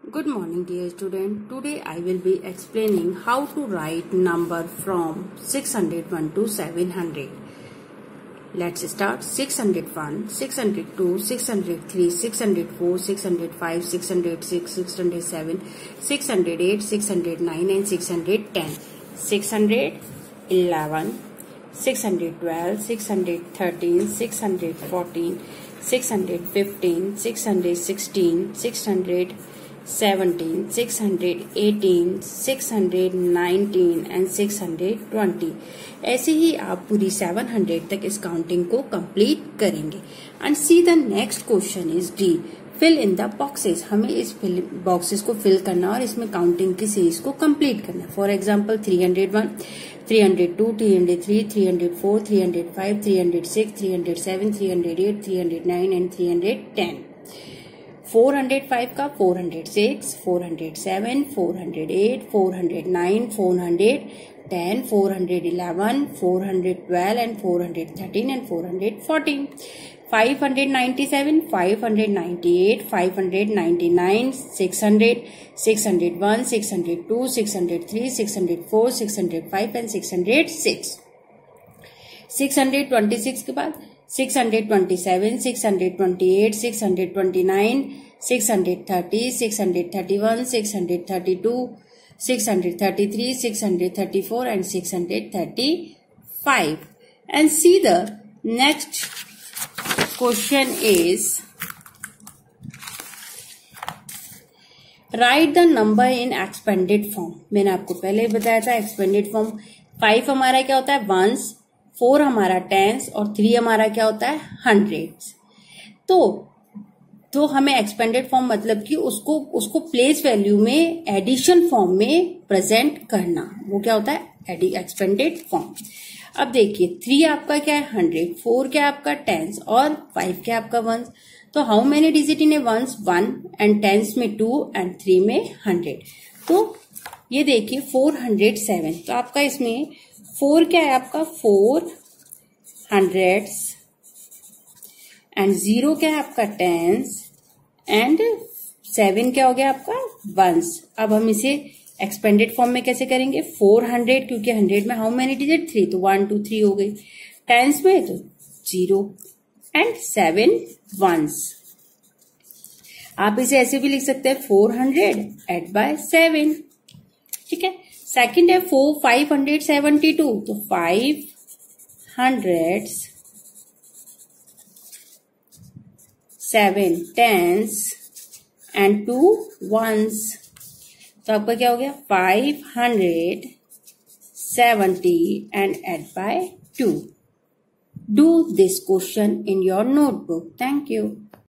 Good morning dear student. Today I will be explaining how to write number from 601 to 700. Let's start. 601, 602, 603, 604, 605, 606, 607, 608, 609 and 610. 611, 612, 613, 614, 615, 616, 617, 618, 619 and 620. ऐसे ही आप पूरी 700 तक इस counting को complete करेंगे. And see the next question is D. Fill in the boxes. हमें इस boxes को फिल करना और इसमें काउंटिंग की सीरीज को कंप्लीट करना. For example 301, 302, 303, 304, 305, 306, 307, 308, 309 and 310. 405 का 406, 407, 408, 409, 410, 411, 412 and 413 and 414. 597, 598, 599, 600, 601, 602, 603, 604, 605 and 606. 626 के बाद 627, 628, 629, 630, 631, 632, 633, 634 and 635. And see the next question is write the number in expanded form. मैंने आपको पहले ही बताया था expanded form. 5 हमारा क्या होता है ones, 4 हमारा टेंस और 3 हमारा क्या होता है हंड्रेड्स. तो हमें एक्सपेंडेड फॉर्म मतलब कि उसको प्लेस वैल्यू में एडिशन फॉर्म में प्रेजेंट करना, वो क्या होता है एक्सपेंडेड फॉर्म. अब देखिए 3 आपका क्या है 100, 4 क्या है आपका टेंस और 5 क्या है आपका वंस. तो how many digit in a ones 1 and tens में 2 एंड 3 में 100. तो ये देखिए 407. तो आपका इसमें 4 क्या है आपका 4 हंड्रेड्स एंड 0 क्या है आपका टेंस एंड 7 क्या हो गया आपका वंस. अब हम इसे एक्सपेंडेड फॉर्म में कैसे करेंगे 400 क्योंकि 100 में हाउ मेनी डिजिट 3 तो 1 2 3 हो गई. टेंस में तो 0 एंड 7 वंस. आप इसे ऐसे भी लिख सकते हैं 400 एड बाय 7. ठीक है. सेकंड है 572. तो 5 हंड्रेड्स 7 टेंस एंड 2 वंस. तो आपका क्या हो गया 570 and add by 2. Do this question in your notebook. Thank you.